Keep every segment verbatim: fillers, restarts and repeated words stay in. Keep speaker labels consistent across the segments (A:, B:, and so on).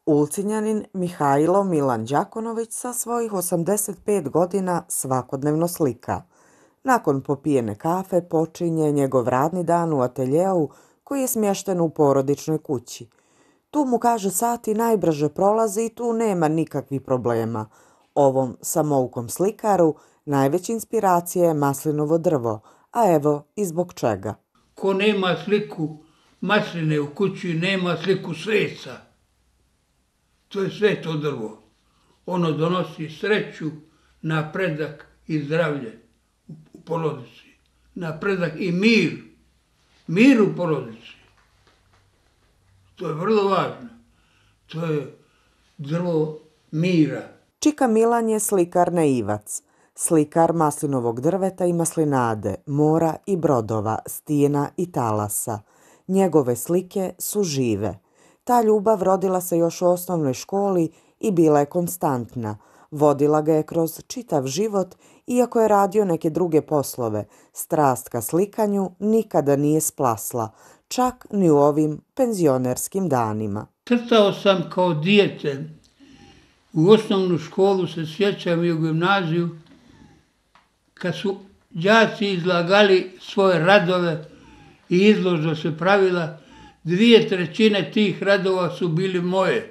A: Ulcinjanin Mihajlo Milan Đakonović sa svojih osamdeset pet godina svakodnevno slika. Nakon popijene kafe počinje njegov radni dan u ateljeu koji je smješten u porodičnoj kući. Tu mu, kaže, sati najbrže prolaze i tu nema nikakvih problema. Ovom samoukom slikaru najveća inspiracija je maslinovo drvo, a evo i zbog čega.
B: Ko nema sliku masline u kući, nema sliku sveca. To je sve to drvo. Ono donosi sreću, napredak i zdravlje u porodici. Napredak i mir. Mir u porodici. To je vrlo važno. To je drvo mira.
A: Čika Milan je slikar naivac. Slikar maslinovog drveta i maslinade, mora i brodova, stijena i talasa. Njegove slike su žive. Ta ljubav rodila se još u osnovnoj školi i bila je konstantna. Vodila ga je kroz čitav život, iako je radio neke druge poslove. Strast ka slikanju nikada nije splasla, čak ni u ovim penzionerskim danima.
B: Crtao sam kao dijete. U osnovnu školu se sjećam i u gimnaziju, kad su đaci izlagali svoje radove i izložba se pravila, dvije trećine tih radova su bili moje.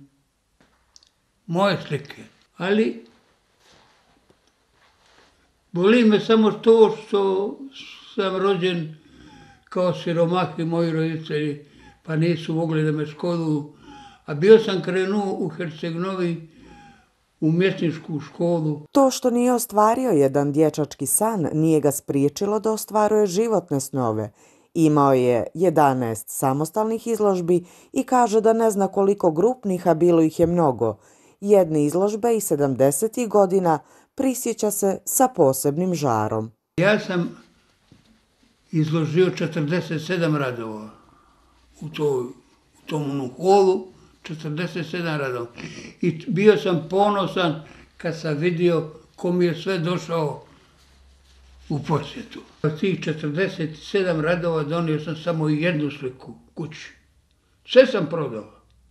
B: Moje slike. Ali boli me samo to što sam rođen kao siromah i moji roditelji, pa nisu mogli da me školuju. A bio sam krenuo u Herceg-Novi u umjetničku školu.
A: To što nije ostvario jedan dječački san nije ga spriječilo da ostvaruje životne snove. Imao je jedanaest samostalnih izložbi i kaže da ne zna koliko grupnih, a bilo ih je mnogo. Jedne izložbe iz sedamdesetih godina prisjeća se sa posebnim žarom.
B: Ja sam izložio četrdeset sedam radova u, to, u tom holu, četrdeset sedam radova. I bio sam ponosan kad sam vidio ko mi je sve došao u posjetu. Od tih četrdeset sedam radova donio sam samo jednu sliku kući. Sve sam prodao.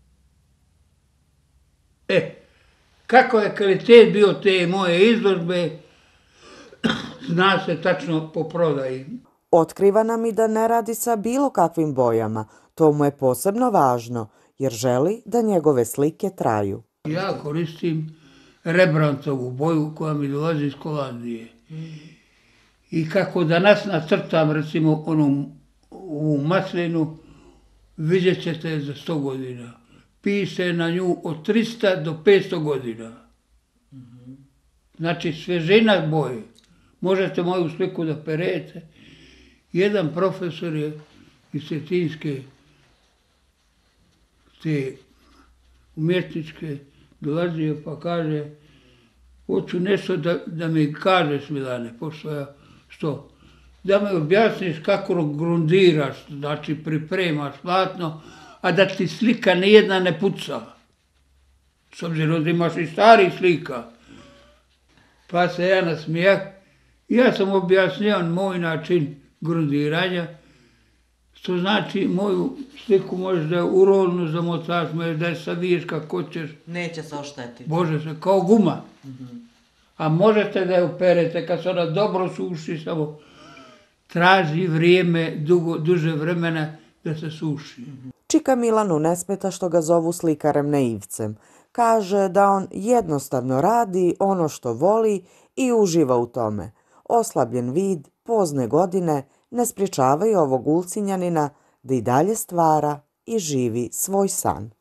B: E, kako je kvalitet bio te moje izložbe, zna se tačno po prodaji.
A: Otkriva nam i da ne radi sa bilo kakvim bojama. To mu je posebno važno, jer želi da njegove slike traju.
B: Ja koristim Rembrandtovu boju koja mi dolazi iz Holandije. I kako danas nacrtam, recimo, onu u maslinu, vidjet ćete za sto godina. Piše na nju od trista do petsto godina. Znači, svježina boje. Možete moju sliku da perete. Jedan profesor je iz Cetinske, te umjetničke, dolazio pa kaže, hoću nešto da, da mi kažeš, Milane, pošto ja, što? Da mi objasniš kako grundiraš, znači pripremaš platno, a da ti slika nijedna ne puca. S obzirom da imaš i starih slika. Pa se ja nasmijah. Ja sam objasnio moj način grundiranja, što znači moju sliku možeš da je u rolnu zamotaš, možeš da je saviješ kako ćeš.
C: Neće se oštetiti.
B: Može se, kao guma. A možete da je operete kad se ona dobro suši, samo traži vrijeme, dugo, duže vremena da se suši.
A: Čika Milanu ne smeta što ga zovu slikarem naivcem. Kaže da on jednostavno radi ono što voli i uživa u tome. Oslabljen vid, pozne godine ne sprječavaju ovog Ulcinjanina da i dalje stvara i živi svoj san.